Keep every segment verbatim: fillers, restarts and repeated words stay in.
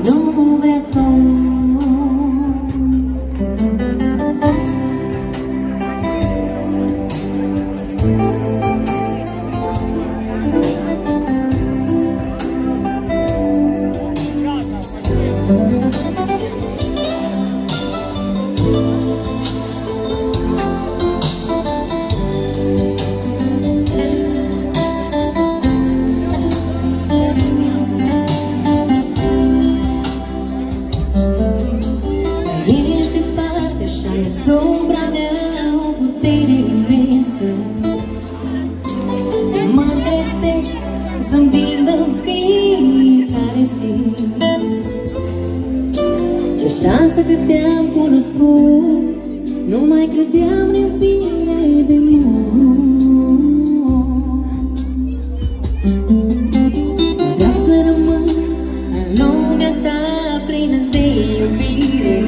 no brazo. Sombra mea, o putere imensă. Mă găsesc zâmbind în fiecare zi. Ce șansă că te-am cunoscut, nu mai credeam în bine de mult. Vreau să rămân în lumea ta plină de iubire.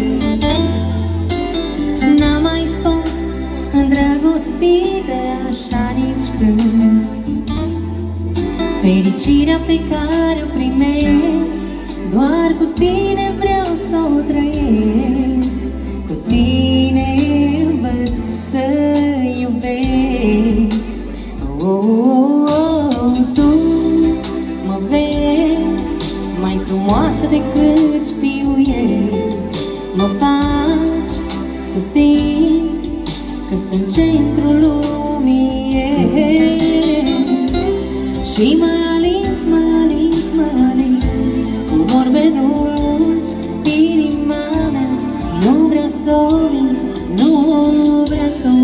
N-am mai fost îndrăgostită așa nici când. Fericirea pe care o primesc, doar cu tine vreau să o trăiesc. Cu tine învăț să iubesc. Oh, oh, oh, tu mă vezi mai frumoasă decât știu eu. Mă faci să simt că sunt centrul lumii. Și mă alinți, mă alinți, mă alinți cu vorbe dulci, inima mea nu vrea să o minți, nu vrea să o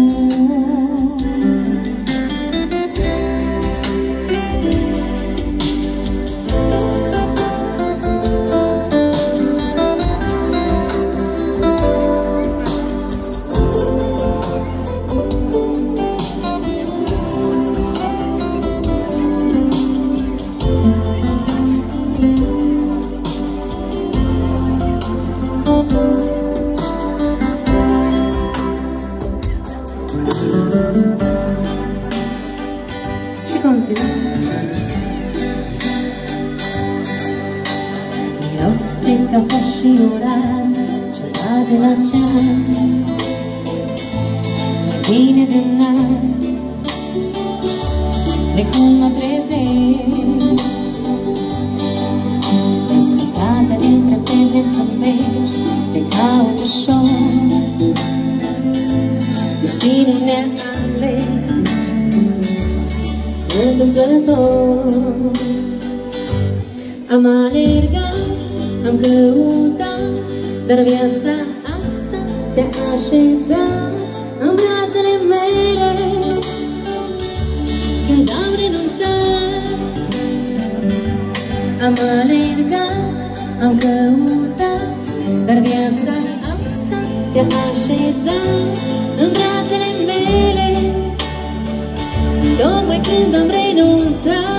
și continuă. Miros de cafea și oraz, ceva de la cean, mai bine de un an de cum mă trezesc. Deschițată din pretendem să-mi mergi, te caut ușor, destinul ne-a ales întâmplător. Am alergat, am căutat, dar viața asta te-a așezat în brațele mele, când am renunțat. Am alergat, am căutat, dar viața asta te-a așezat în brațele mele, tocmai când am renunțat.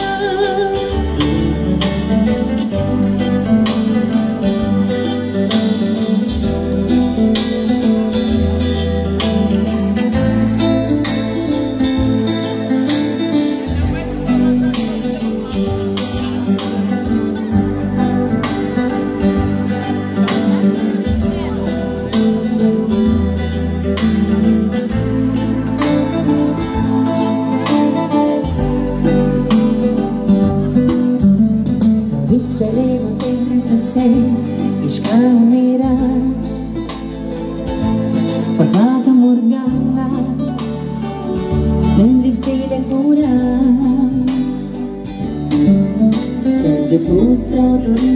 Visele mă te încredințez, ești ca un miraj, o fată Morgana, sunt lipsit de curaj. Sunt depus totul